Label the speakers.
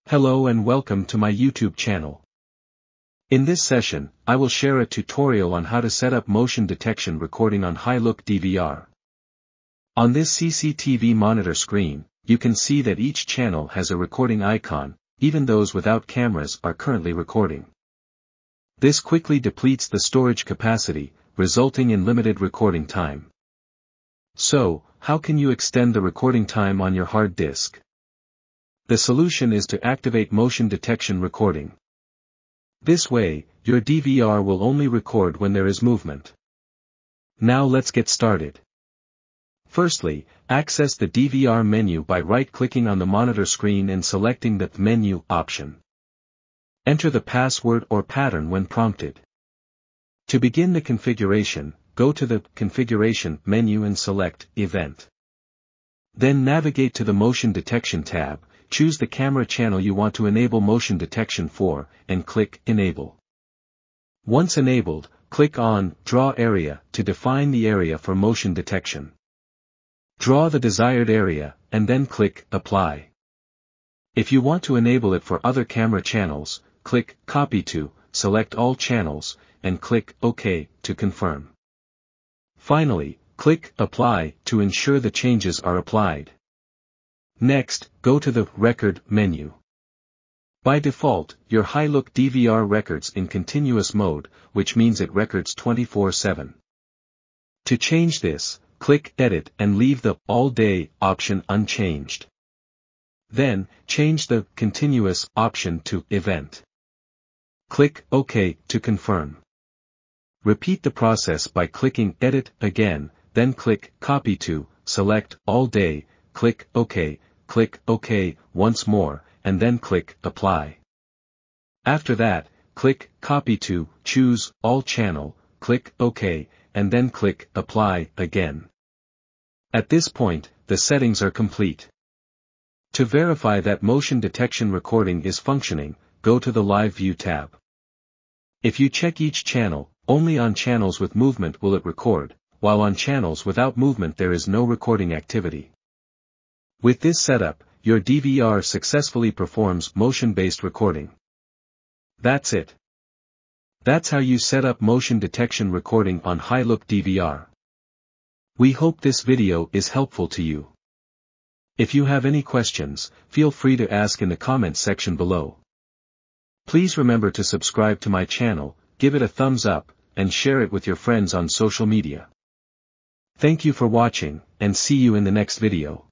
Speaker 1: Hello and welcome to my YouTube channel. In this session, I will share a tutorial on how to set up motion detection recording on HiLook DVR. On this CCTV monitor screen, you can see that each channel has a recording icon, even those without cameras are currently recording. This quickly depletes the storage capacity, resulting in limited recording time. So, how can you extend the recording time on your hard disk? The solution is to activate motion detection recording. This way, your DVR will only record when there is movement. Now let's get started. Firstly, access the DVR menu by right-clicking on the monitor screen and selecting the Menu option. Enter the password or pattern when prompted. To begin the configuration, go to the Configuration menu and select Event. Then navigate to the Motion Detection tab. Choose the camera channel you want to enable motion detection for, and click Enable. Once enabled, click on Draw Area to define the area for motion detection. Draw the desired area, and then click Apply. If you want to enable it for other camera channels, click Copy to, select all channels, and click OK to confirm. Finally, click Apply to ensure the changes are applied. Next, go to the Record menu. By default, your HiLook DVR records in continuous mode, which means it records 24/7. To change this, click Edit and leave the All Day option unchanged. Then, change the Continuous option to Event. Click OK to confirm. Repeat the process by clicking Edit again, then click Copy to, select All Day, click OK. Click OK once more, and then click Apply. After that, click Copy to, choose All Channel, click OK, and then click Apply again. At this point, the settings are complete. To verify that motion detection recording is functioning, go to the Live View tab. If you check each channel, only on channels with movement will it record, while on channels without movement there is no recording activity. With this setup, your DVR successfully performs motion-based recording. That's it. That's how you set up motion detection recording on HiLook DVR. We hope this video is helpful to you. If you have any questions, feel free to ask in the comments section below. Please remember to subscribe to my channel, give it a thumbs up, and share it with your friends on social media. Thank you for watching, and see you in the next video.